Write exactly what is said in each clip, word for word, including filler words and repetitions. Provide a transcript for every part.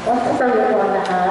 Magpapalo po ang lahat.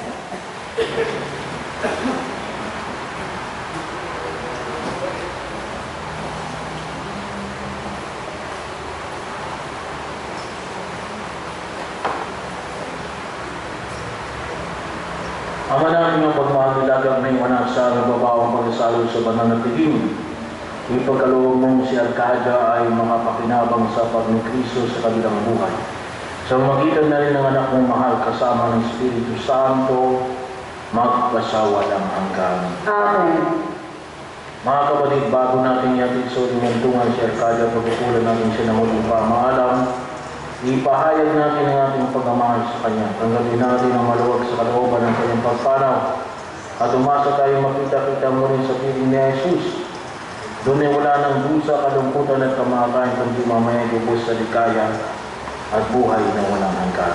Ama namin ang pagmahal nilagang may manasa na babawang pagkasalo sa banal na tiging. Ipagkaloob mong si Arcadia ay makapakinabang sa pag ni Kristo sa kabilang buhay. Sa magitan na rin ng anak mong mahal kasama ng Espiritu Santo, magpasawalang hanggan. Amen. Mga kapatid, bago natin yatid sa ulimuntungan si Arcadia, pagkukulan natin siya ng muling pamaalam, ipahayag natin ang ating pagmamahal sa Kanya. Tanggapin natin ang maluwag sa kalooban ng Kanyang pagpanaw at umasa tayo makita-kita muli sa piling ni Jesus. Doon ay wala ng dusa, kalungkutan at kamakain, kundi mamaya lubos sa likaya at buhay na walang hanggan.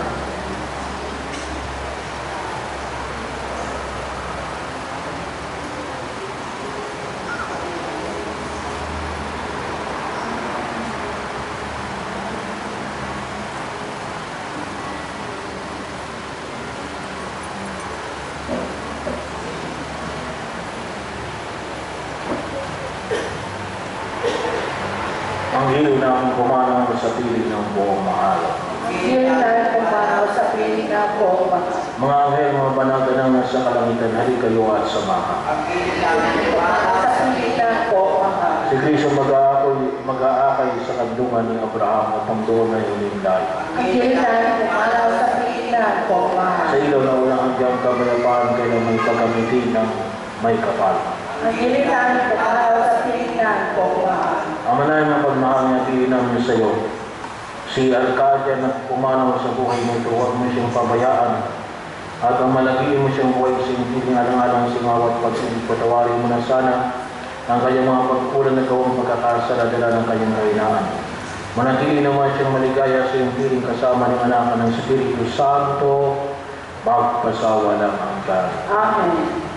Ang hilo ng pumanaw sa piling ng buong mahal. Hindi tayo pumanaw sa piling ng buong mahal. Mga anghel, mga banata na nasa kalangitan, hali kayo at samahan. Sa piling ng buong mahal. Si Kristo mag-aakay, mag-aakay sa kandungan ni Abraham at ang doon na yung layo. Hindi tayo pumanaw sa piling ng buong mahal. Sa ilaw na unang hanggang kamayapaan kayo may pagkamitin ng may kapal. Hindi tayo pumanaw sa piling ng buong mahal. Ang manahin ng pagmahal niya, pilinam niyo sa iyo. Si Arcadia na pumanaw sa buhay mo ito, huwag mo siyang pabayaan. At ang malagiin mo siyang buhay sa hindi alang-alang singawat pagsinig, patawarin mo na sana ang kanyang mga pagkukulan na gawang pagkakasala dala ng kanyang kahinaan. Manatili naman siyang maligaya sa iyong piling kasama ng anak ng Espiritu Santo, magpasawalang hanggan. Amen.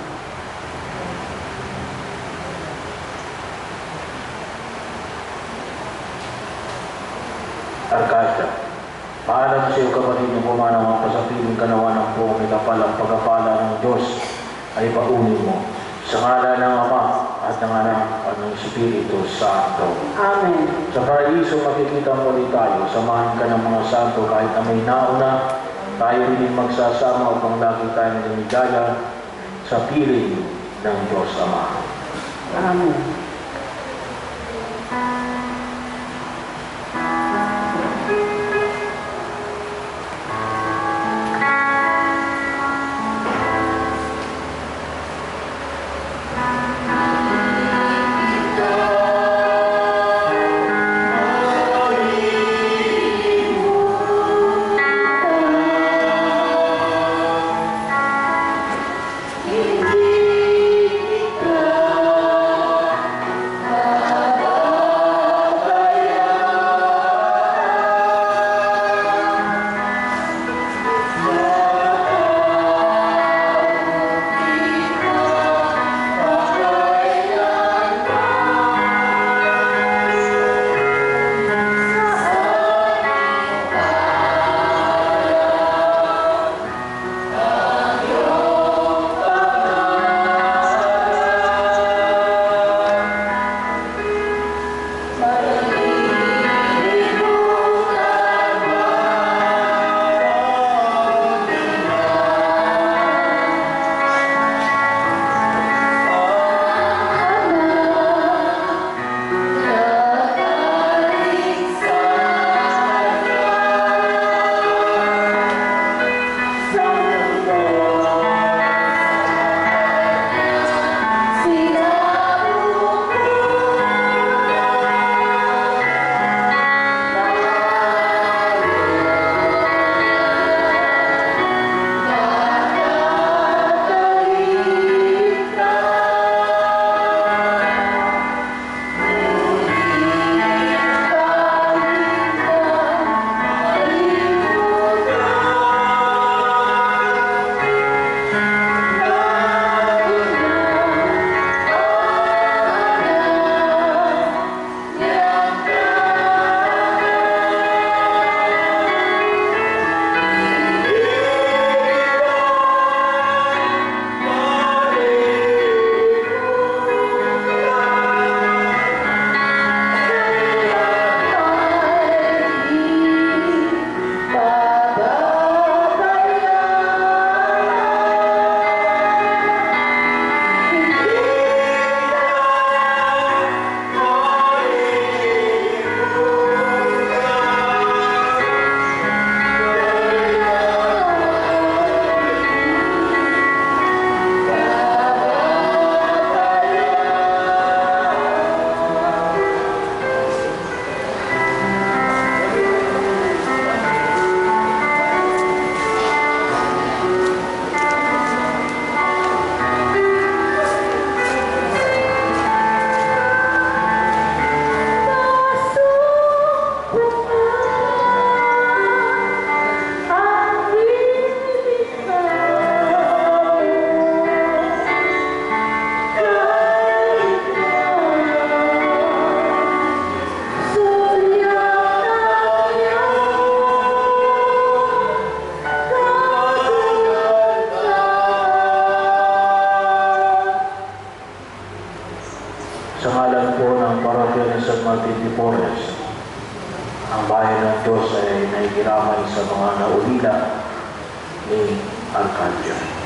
Arcadia, paalam sa iyo kapatid na pumanaw ang pasapiling kanawa ng buong ikapal ang pagkapala ng Diyos ay paunin mo sa ngala ng Ama at ng Anak at ng Espiritu Santo. Amen. Sa paraiso makikita muli tayo, samahan ka ng mga santo kahit na may nauna, tayo rin magsasama upang lagi tayong lumigaya sa piling ng Diyos Ama. Amen. Diyos ay nakikiramay sa mga naulila ni Arcadia.